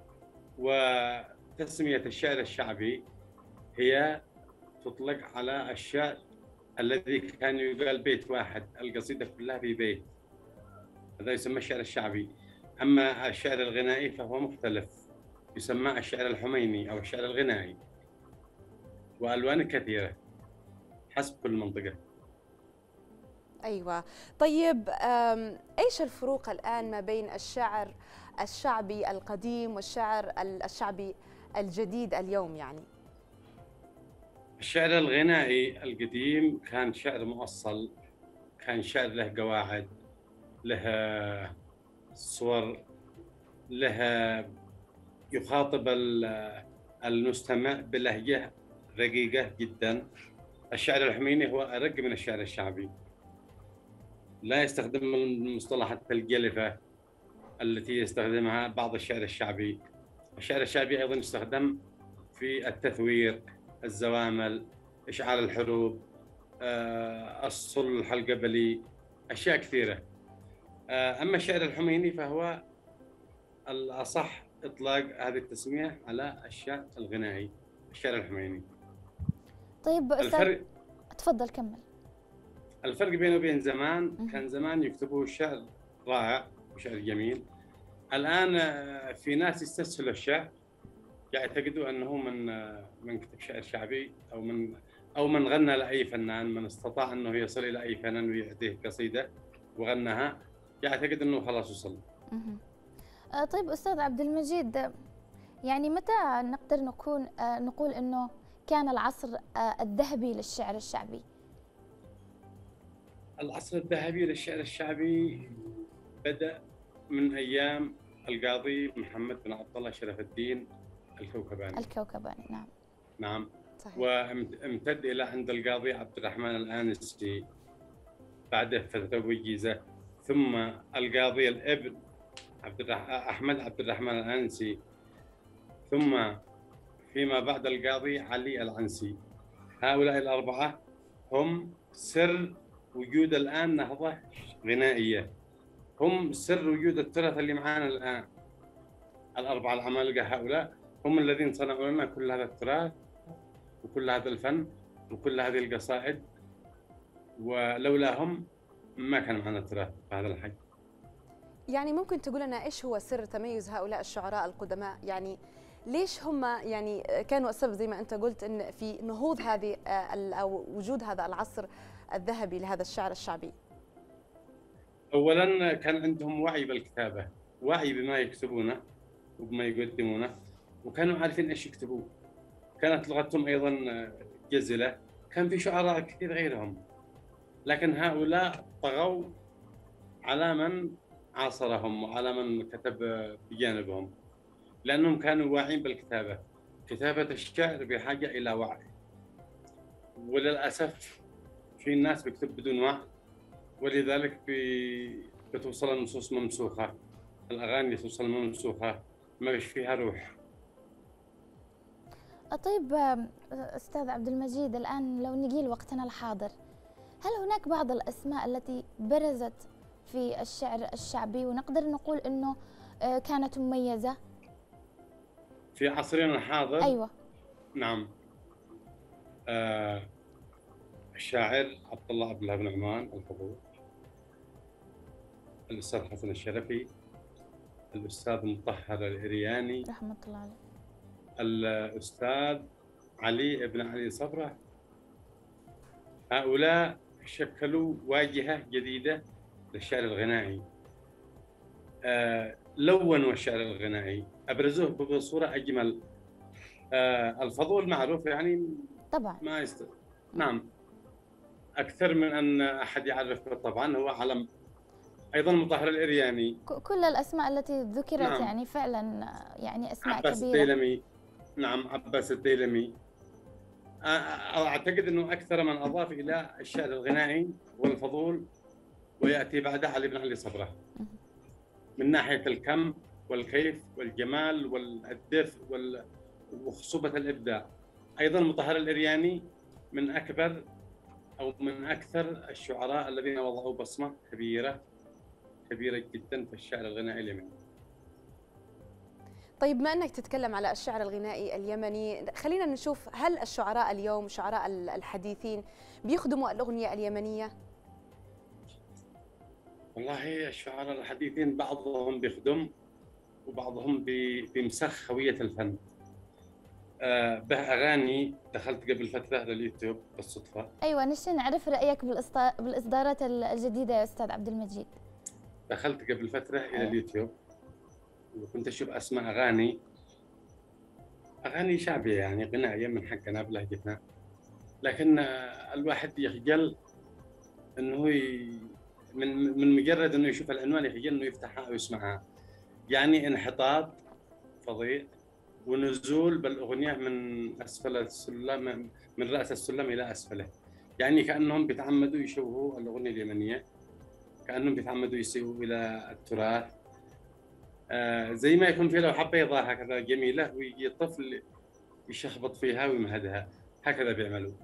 وتسمية الشعر الشعبي هي تطلق على الشعر الذي كان يقال بيت واحد، القصيدة كلها في بيت، هذا يسمى الشعر الشعبي. أما الشعر الغنائي فهو مختلف، يسمى الشعر الحميني أو الشعر الغنائي، وألوان كثيرة حسب كل منطقة. أيوة. طيب إيش الفروق الآن ما بين الشعر الشعبي القديم والشعر الشعبي الجديد اليوم يعني؟ الشعر الغنائي القديم كان شعر مؤصل، كان شعر له قواعد، له صور، له يخاطب المستمع بلهجة رقيقة جدا. الشعر الحميني هو أرق من الشعر الشعبي، لا يستخدم المصطلحات الجلفة التي يستخدمها بعض الشعر الشعبي. الشعر الشعبي أيضا يستخدم في التثوير، الزوامل، إشعال الحروب، الصلح القبلي، أشياء كثيرة. أما الشعر الحميني فهو الأصح إطلاق هذه التسمية على الشعر الغنائي، الشعر الحميني. طيب أستاذ تفضل كمل. الفرق بينه وبين زمان، كان زمان يكتبوا شعر رائع وشعر جميل. الآن في ناس يستسهلوا الشعر، يعتقدوا أنه من كتب شعر شعبي أو من غنى لأي فنان، من استطاع أنه يصل إلى أي فنان ويعطيه قصيدة وغناها، يعتقد أنه خلاص وصل. طيب أستاذ عبد المجيد، يعني متى نقدر نقول أنه كان العصر الذهبي للشعر الشعبي؟ العصر الذهبي للشعر الشعبي بدأ من أيام القاضي محمد بن عبد الله شرف الدين الكوكباني. نعم. صحيح. وامتد إلى عند القاضي عبد الرحمن الآنسي، بعده فتوى الجيزة، ثم القاضي الابن أحمد عبد الرحمن الآنسي، ثم فيما بعد القاضي علي العنسي. هؤلاء الأربعة هم سر وجود الآن نهضة غنائية، هم سر وجود التراث اللي معانا الآن. الأربعة العمالقة هؤلاء هم الذين صنعوا لنا كل هذا التراث وكل هذا الفن وكل هذه القصائد، ولولاهم ما كان معنا تراث في هذا الحي. يعني ممكن تقول لنا إيش هو سر تميز هؤلاء الشعراء القدماء؟ يعني ليش هم يعني كانوا السبب زي ما أنت قلت إن في نهوض هذه أو وجود هذا العصر الذهبي لهذا الشعر الشعبي؟ أولاً كان عندهم وعي بالكتابة، وعي بما يكتبونه وبما يقدمونه، وكانوا عارفين إيش يكتبوه. كانت لغتهم أيضاً جزلة، كان في شعراء كثير غيرهم، لكن هؤلاء طغوا على من عاصرهم وعلى من كتب بجانبهم، لأنهم كانوا واعين بالكتابة. كتابة الشعر بحاجة إلى وعي، وللأسف في ناس بيكتب بدون وعي، ولذلك بتوصل النصوص ممسوخة، الأغاني توصل ممسوخة، ما فيش فيها روح. طيب أستاذ عبد المجيد، الآن لو نجي لوقتنا الحاضر، هل هناك بعض الأسماء التي برزت في الشعر الشعبي ونقدر نقول أنه كانت مميزة؟ في عصرنا الحاضر؟ أيوة. نعم. الشاعر عبد الله عبد الله بن عمان الفضول، الأستاذ حسن الشرفي، الأستاذ مطهر الإرياني رحمة الله عليه، الأستاذ علي بن علي صبرة. هؤلاء شكلوا واجهة جديدة للشعر الغنائي، لونوا الشعر الغنائي، أبرزوه بصورة أجمل. الفضول معروف يعني طبعا ما نعم، أكثر من أن أحد يعرفه طبعا، هو علم. أيضا مطهر الإرياني، كل الأسماء التي ذكرت نعم. يعني فعلا يعني أسماء عباس كبيرة. الديلمي، نعم عباس الديلمي. أعتقد أنه أكثر من أضاف إلى الشعر الغنائي والفضول، ويأتي بعده علي بن علي صبرة، من ناحية الكم والكيف والجمال والدفء وخصوبة الإبداع. أيضا مطهر الإرياني من أكبر أو من أكثر الشعراء الذين وضعوا بصمة كبيرة جدا في الشعر الغنائي اليمني. طيب ما أنك تتكلم على الشعر الغنائي اليمني، خلينا نشوف هل الشعراء اليوم الشعراء الحديثين بيخدموا الأغنية اليمنية؟ والله الشعراء الحديثين بعضهم بيخدم وبعضهم بيمسخ هوية الفن. به أغاني دخلت قبل فترة لليوتيوب بالصدفة. أيوة، نشتي نعرف رأيك بالإصدارات الجديدة يا أستاذ عبد المجيد. دخلت قبل فترة إلى اليوتيوب وكنت أشوف أسماء أغاني شعبية يعني غنائية من حقنا بلهجتنا، لكن الواحد يخجل إنه من مجرد إنه يشوف العنوان يخجل إنه يفتحها أو يسمعها. يعني انحطاط فظيع ونزول بالأغنية من أسفل السلم، من رأس السلم إلى أسفله. يعني كأنهم بيتعمدوا يشوهوا الأغنية اليمنية، كأنهم بيتعمدوا يسيئوا إلى التراث. زي ما يكون في لوحة بيضاء هكذا جميلة ويجي طفل يشخبط فيها ويمهدها، هكذا بيعملوا.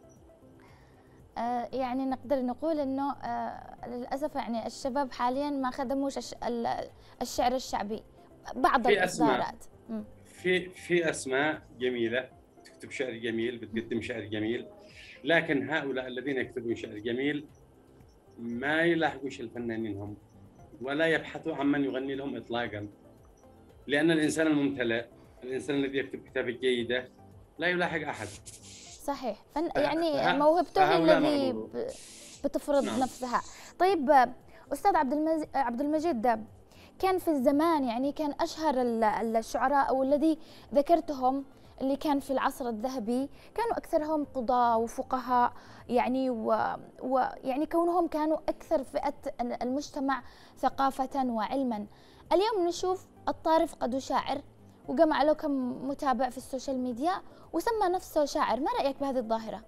يعني نقدر نقول انه للاسف يعني الشباب حاليا ما خدموش الشعر الشعبي. بعض الاصدارات في اسماء جميله تكتب شعر جميل، بتقدم شعر جميل، لكن هؤلاء الذين يكتبون شعر جميل ما يلاحقوش الفنانين هم، ولا يبحثوا عن من يغني لهم اطلاقا، لان الانسان الممتلئ، الانسان الذي يكتب كتابه جيده لا يلاحق احد. صحيح، يعني موهبته هي الذي بتفرض نفسها. طيب أستاذ عبد المجيد، كان في الزمان يعني كان أشهر الشعراء أو الذي ذكرتهم اللي كان في العصر الذهبي كانوا أكثرهم قضاة وفقهاء، يعني ويعني كونهم كانوا أكثر فئة المجتمع ثقافة وعلما. اليوم نشوف الطارف قد شاعر وجمع له كم متابع في السوشيال ميديا وسمى نفسه شاعر، ما رأيك بهذه الظاهرة؟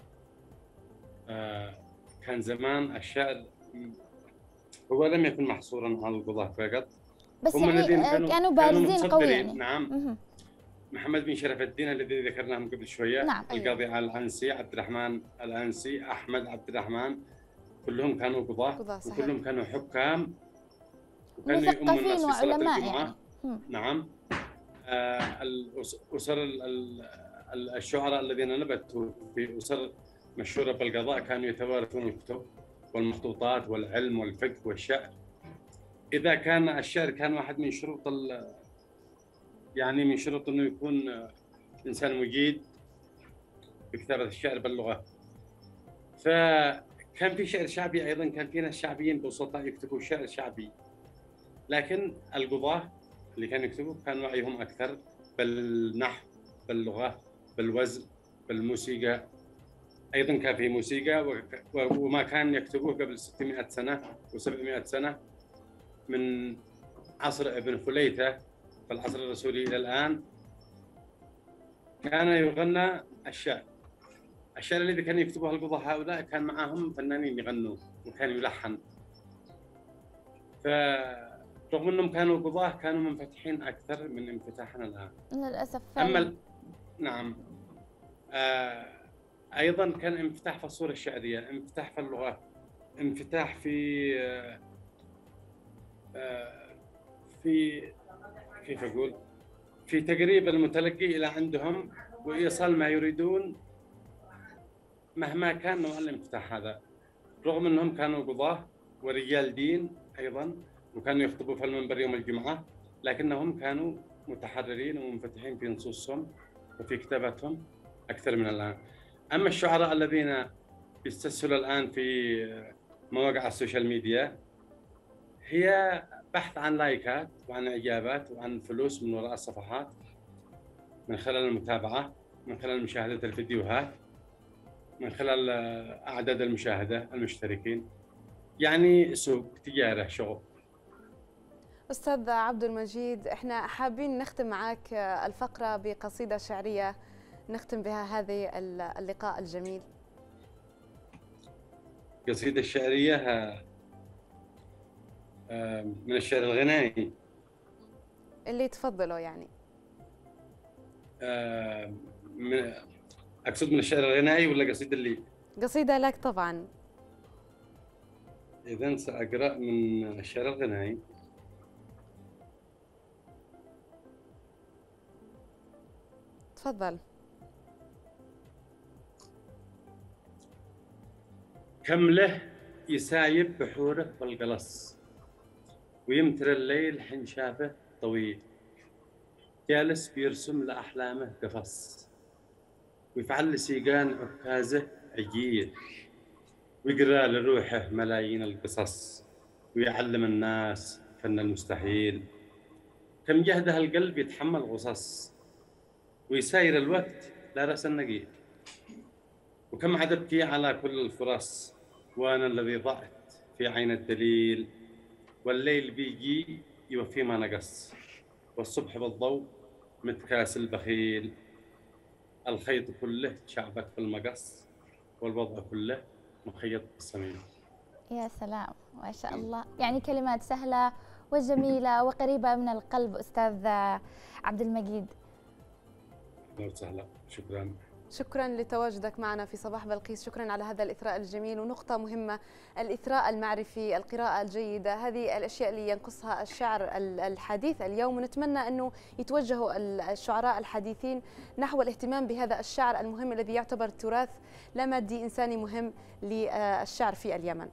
كان زمان الشعر هو لم يكن محصورا على القضاة فقط، بس هم يعني كانوا بارزين قوي يعني. نعم. محمد بن شرف الدين الذي ذكرناهم قبل شوية، نعم. القاضي العنسي، عبد الرحمن العنسي، أحمد عبد الرحمن، كلهم كانوا قضاة وكلهم كانوا حكام وكانوا يؤمنون الناس في صلاة الجمعة. يعني. نعم. الأسر الشعراء الذين نبتوا في أسر مشهورة بالقضاء كانوا يتوارثون الكتب والمخطوطات والعلم والفقه والشعر. إذا كان الشعر كان واحد من شروط يعني من شروط انه يكون انسان مجيد بكتابه الشعر باللغه. فكان في شعر شعبي ايضا، كان في ناس شعبيين بسطاء يكتبوا شعر شعبي، لكن القضاة اللي كانوا يكتبوا كان وعيهم اكثر بالنحو، باللغه، بالوزن، بالموسيقى. ايضا كان في موسيقى وما كان يكتبوه قبل 600 سنه و700 سنه من عصر ابن خليثه في العصر الرسولي الى الان. كان يغنى الشعر الذي كان يكتبه القضاة هؤلاء كان معهم فنانين يغنوا وكان يلحن. فرغم انهم كانوا قضاة كانوا منفتحين اكثر من انفتاحنا الان للاسف. نعم. ايضا كان انفتاح في الصورة الشعرية، انفتاح في اللغة، انفتاح في كيف اقول، في تقريب المتلقي الى عندهم وايصال ما يريدون مهما كان نوع الانفتاح هذا. رغم انهم كانوا قضاة ورجال دين ايضا وكانوا يخطبوا في المنبر يوم الجمعة، لكنهم كانوا متحررين ومنفتحين في نصوصهم وفي كتاباتهم اكثر من الان. اما الشعراء الذين يستسهلوا الان في مواقع السوشيال ميديا هي بحث عن لايكات وعن اعجابات وعن فلوس من وراء الصفحات، من خلال المتابعة، من خلال مشاهدة الفيديوهات، من خلال أعداد المشاهدة، المشتركين. يعني سوق، تجارة، شغل. أستاذ عبد المجيد، احنا حابين نختم معك الفقرة بقصيدة شعرية نختم بها هذه اللقاء الجميل. قصيدة شعرية من الشعر الغنائي اللي تفضلوا يعني. أقصد من الشعر الغنائي ولا قصيدة اللي؟ قصيدة لك طبعا. إذن سأقرأ من الشعر الغنائي. تفضل. كم له يسايب بحوره والقلص ويمتر الليل حين شافه طويل، جالس بيرسم لأحلامه قفص ويفعل لسيقان عكازه عجيل، ويقرأ لروحه ملايين القصص ويعلم الناس فن المستحيل. كم جهده القلب يتحمل غصص ويساير الوقت لا رأس النقيل، وكم عذبتي على كل الفرص وأنا الذي ضعت في عين الدليل، والليل بيجي يوفي ما نقص والصبح بالضوء متكاس البخيل. الخيط كله شعبك في المقص والوضع كله مخيط بالسمين. يا سلام ما شاء الله، يعني كلمات سهلة وجميلة وقريبة من القلب أستاذ عبد المجيد. وسهلا، شكرا. شكرا لتواجدك معنا في صباح بلقيس، شكرا على هذا الإثراء الجميل. ونقطة مهمة، الإثراء المعرفي، القراءة الجيدة، هذه الأشياء اللي ينقصها الشعر الحديث اليوم، ونتمنى أنه يتوجهوا الشعراء الحديثين نحو الاهتمام بهذا الشعر المهم الذي يعتبر تراث لا مادي إنساني مهم للشعر في اليمن.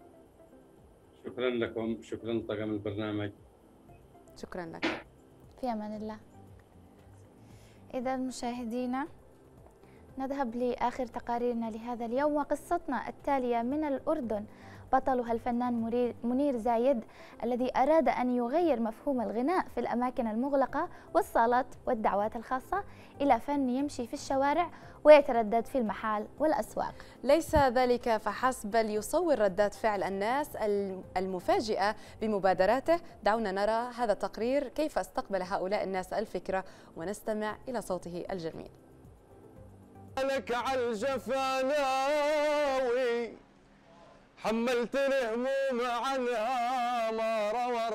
شكرا لكم، شكرا طاقم البرنامج. شكرا لك. في أمان الله. إذا مشاهدينا نذهب لآخر تقاريرنا لهذا اليوم، وقصتنا التالية من الأردن، بطلها الفنان منير زايد الذي أراد أن يغير مفهوم الغناء في الأماكن المغلقة والصالات والدعوات الخاصة إلى فن يمشي في الشوارع ويتردد في المحال والأسواق. ليس ذلك فحسب، بل يصور ردات فعل الناس المفاجئة بمبادراته. دعونا نرى هذا التقرير كيف استقبل هؤلاء الناس الفكرة، ونستمع إلى صوته الجميل. لك على الجفناوي حملت الهموم عنها ما روى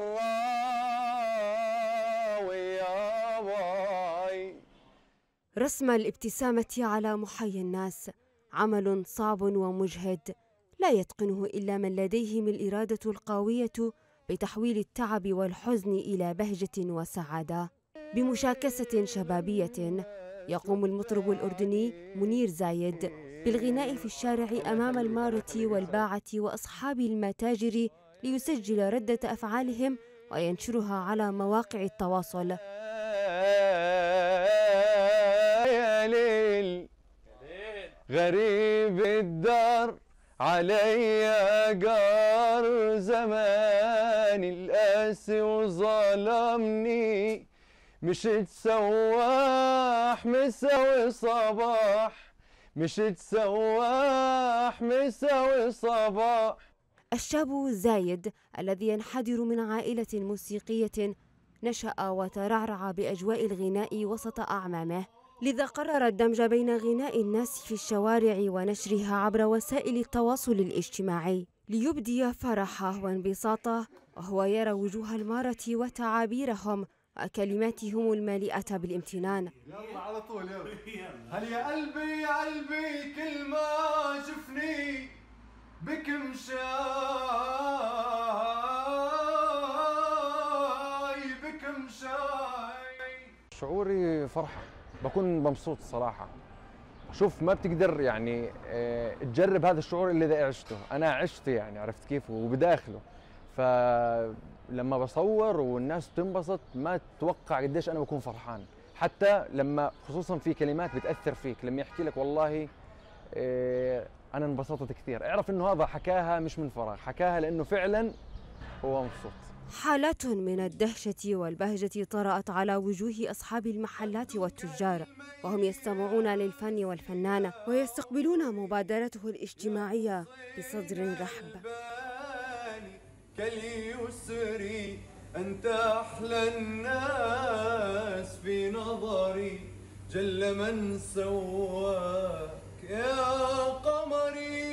الراوي يا باي. رسم الابتسامة على محيا الناس عمل صعب ومجهد لا يتقنه إلا من لديهم الإرادة القوية بتحويل التعب والحزن إلى بهجة وسعادة. بمشاكسة شبابية يقوم المطرب الأردني منير زايد بالغناء في الشارع أمام المارة والباعة وأصحاب المتاجر ليسجل ردة أفعالهم وينشرها على مواقع التواصل. ليل غريب الدار علي قار زمان القاسي وظلمني مشيت سواح مساوي صباح مشيت سواح مساوي صباح. الشاب زايد الذي ينحدر من عائلة موسيقية نشأ وترعرع بأجواء الغناء وسط أعمامه، لذا قرر الدمج بين غناء الناس في الشوارع ونشرها عبر وسائل التواصل الاجتماعي ليبدي فرحه وانبساطه، وهو يرى وجوه المارة وتعابيرهم وكلماتهم المليئة بالامتنان. يلا على طول يلا. هل يا قلبي يا قلبي كل ما شفني بك مشاي بك مشاي. شعوري فرحة، بكون مبسوط الصراحة. شوف ما بتقدر يعني تجرب هذا الشعور اللي إذا عشته، أنا عشته يعني عرفت كيف وبداخله. فلما بصور والناس بتنبسط ما تتوقع قديش أنا بكون فرحان، حتى لما خصوصا في كلمات بتأثر فيك لما يحكي لك والله أنا انبسطت كثير، اعرف إنه هذا حكاها مش من فراغ، حكاها لأنه فعلا هو مبسوط. حالات من الدهشة والبهجة طرأت على وجوه أصحاب المحلات والتجار وهم يستمعون للفن والفنان ويستقبلون مبادرته الاجتماعية بصدر رحب. كاليسري أنت أحلى الناس في نظري جل من سواك يا قمري.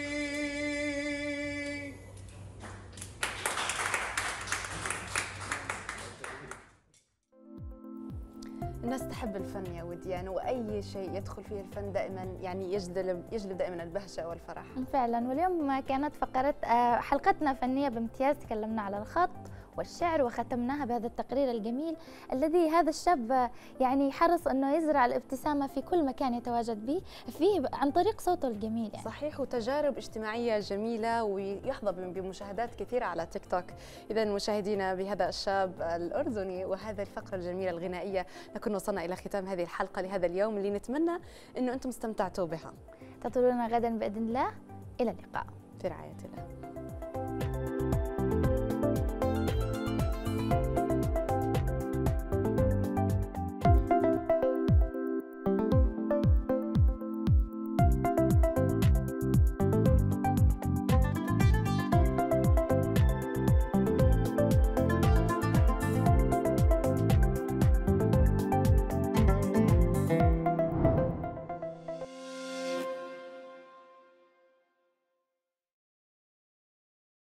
الناس تحب الفن يا وديان، واي شيء يدخل فيه الفن دائما يعني يجلب دائما البهجه والفرح. فعلا، واليوم كانت فقره حلقتنا فنيه بامتياز، تكلمنا على الخط والشعر وختمناها بهذا التقرير الجميل الذي هذا الشاب يعني حرص انه يزرع الابتسامه في كل مكان يتواجد به فيه عن طريق صوته الجميل يعني. صحيح، وتجارب اجتماعيه جميله ويحظى بمشاهدات كثيره على تيك توك. اذا مشاهدينا بهذا الشاب الاردني وهذه الفقره الجميله الغنائيه نكون وصلنا الى ختام هذه الحلقه لهذا اليوم اللي نتمنى انه انتم استمتعتوا بها. تطلعونا غدا باذن الله، الى اللقاء في رعايه الله.